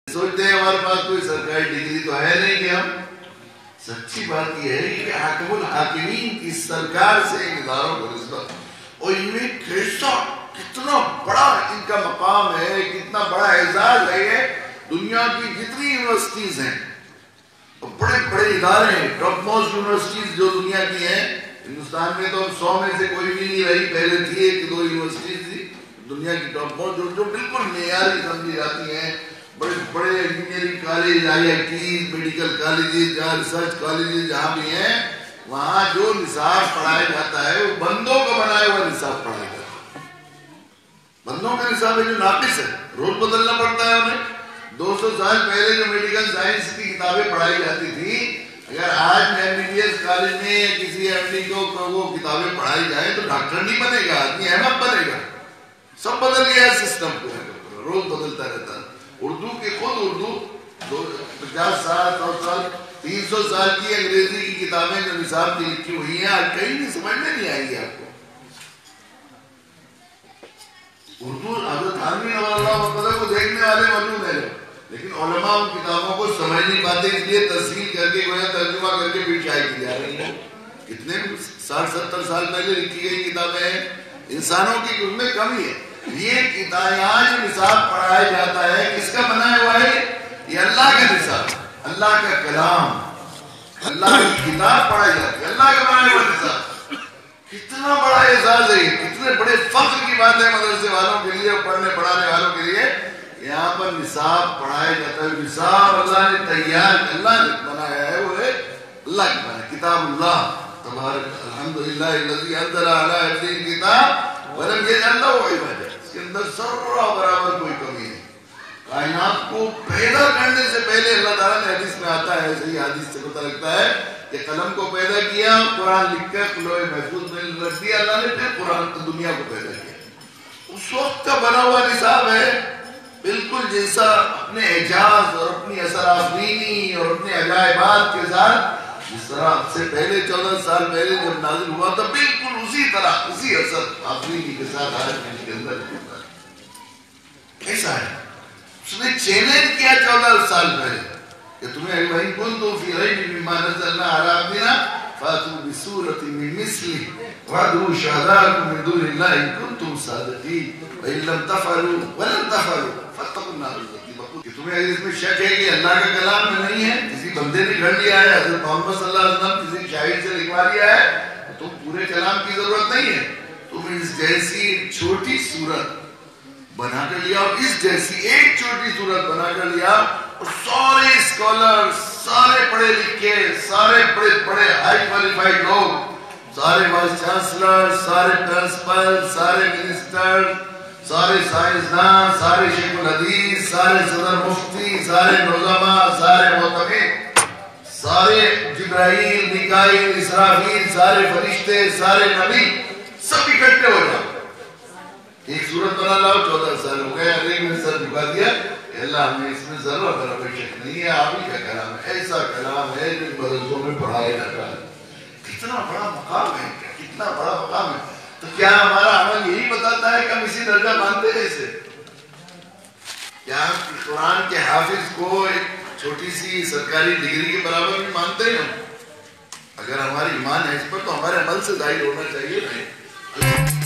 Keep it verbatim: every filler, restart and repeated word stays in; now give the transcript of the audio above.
سوچتے ہیں ہمارے پاس کوئی سرکاری ڈگری تو ہے نہیں کہ ہم. سچی بات یہ ہے کہ حاکم الحاکمین کی سرکار سے ان اداروں کو نسبت اور ان میں کیسا کتنا بڑا ان کا مقام ہے, کتنا بڑا اعزاز ہے. یہ دنیا کی جتنی یونیورسٹیز ہیں بڑے بڑے ادارے ہیں, ٹاپ موسٹ یونیورسٹیز جو دنیا کی ہیں, ہندوستان میں تو سو میں سے کوئی بھی نہیں رہی, پہلے تھی ایک دو یونیورسٹیز تھی دنیا کی ٹاپ موسٹ جو, جو بالکل معیاری سمجھی جاتی ہیں. بڑے بڑے engineering college, I I Ts, medical colleges, جہاں ریسرچ کالجز جہاں بھی ہیں, وہاں جو نصاب پڑھایا جاتا ہے وہ بندوں کو بنایا ہوا نصاب پڑھایا جاتا ہے. بندوں کا نصاب ہے جو ناقص ہے, روز بدلنا پڑتا ہے انہیں. دو سو سال پہلے جو میڈیکل سائنس کی کتابیں پڑھائی جاتی تھی, اگر آج M B B S college میں کسی ایم ڈی کو وہ کتابیں پڑھائی جائیں تو ڈاکٹر نہیں بنے گا, آدمی احمد بنے گا. سب بدل گیا ہے سسٹم کو, روز بدلتا رہتا ہے. اردو کی خود اردو دو پچاس سال سو سال تین سو سال کی انگریزی کی کتابیں جو نصاب کی لکھی ہوئی ہیں آج کہیں نہیں سمجھ میں نہیں آئی گی آپ کو. اردو حضرت عالمی اللہ کو دیکھنے والے موجود ہیں, لیکن علماء ان کتابوں کو سمجھ نہیں پاتے, اس لیے تفصیل کر کے گویا ترجمہ کر کے بھی شائع کی جا رہی ہیں. کتنے ساٹھ ستر سال پہلے لکھی گئی کتابیں ہیں, انسانوں کی اس میں کمی ہے. یہ کتابیں جو نصاب پڑھایا جاتا ہے کس کا بنایا ہوا ہے؟ یہ اللہ کا نصاب, اللہ کا کلام, اللہ کی کتاب پڑھائی جاتی ہے, اللہ کا بنایا ہوا نصاب. کتنا بڑا اعزاز ہے, کتنے بڑے فخر کی بات ہے مدرسے والوں کے لیے اور پڑھنے پڑھانے والوں کے لیے. یہاں پر نصاب پڑھایا جاتا ہے. نصاب اللہ نے تیار, اللہ نے بنایا ہے, وہ ہے اللہ کی بنایا کتاب اللہ تبارک الحمدللہ الذی انزل علی عبدہ الکتاب ولم یجعل لہ عوجا. اس کے اندر ذرہ برابر کوئی کمی نہیں. کائنات کو پیدا کرنے سے پہلے اللہ تعالیٰ نے, حدیث میں آتا ہے, صحیح حدیث سے پتہ لگتا ہے کہ قلم کو پیدا کیا, قرآن لکھ کر لوح محفوظ میں رکھ دیا اللہ نے, پھر قرآن دنیا کو پیدا کیا. اس وقت کا بنا ہوا نصاب ہے بالکل جیسا اپنے اعجاز اور اپنی اثر آفرینی اور اپنے عجائبات کے ساتھ, جس طرح سے پہلے چودہ سال پہلے جب نازل ہوا تھا بالکل اسی طرح اسی اثر آفرینی کے ساتھ آج کے اندر کیسا ہے. اس نے چیلنج کیا چودہ سال پہلے کہ تمہیں وَإِن كُنتُمْ فِي رَيْبٍ مِّمَّا نَزَّلْنَا عَلَىٰ عَبْدِنَا فَأْتُوا بِسُورَةٍ مِّن مِّثْلِهِ وَادْعُوا شُهَدَاءَكُم مِّن دُونِ اللَّهِ إِن كُنتُمْ صَادِقِينَ وَإِن لَّمْ تَفْعَلُوا وَلَن تَفْعَلُوا فَاتَّقُوا النَّارَ الَّتِي وَقُودُهَا. کہ تمہیں اگر اس میں شک ہے کہ اللہ کا کلام میں نہیں ہے, کسی بندے نے گھڑ لیا ہے, حضرت محمد صلی اللہ علیہ وسلم کسی شاعر سے لکھوا لیا ہے, تو پورے کلام کی ضرورت نہیں ہے. تم اس جیسی چھوٹی صورت بنا کر لیا, اور اس جیسی ایک چھوٹی صورت بنا کر لیا, اور سارے اسکالر, سارے پڑھے لکھے, سارے بڑے بڑے ہائی کوالیفائڈ لوگ, سارے وائس چانسلر, سارے پرنسپل, سارے منسٹر, سارے سائنسدان, سارے شیخ الحدیث, سارے صدر مفتی, سارے نظما, سارے معتمد, سارے جبرائیل, میکائیل, اسرافیل, سارے فرشتے, سارے نبی سب اکٹھے ہو جائیں, ایک صورت بنا لاؤ. چودہ سال ہو گئے, علی نے سر جھکا دیا, اللہ ہمیں اس میں ذرہ برابر شک نہیں ہے, آپ ہی کا کلام ہے, ایسا کلام ہے جو مدرسوں میں پڑھایا جاتا ہے. کتنا بڑا مقام ہے, کتنا بڑا مقام ہے. تو کیا ہمارا عمل یہی بتاتا ہے کہ ہم اسی درجہ مانتے ہیں اسے؟ کیا ہم قرآن کے حافظ کو ایک چھوٹی سی سرکاری ڈگری کے برابر بھی مانتے ہیں؟ اگر ہماری ایمان ہے اس پر تو ہمارے عمل سے ظاہر ہونا چاہیے نہیں.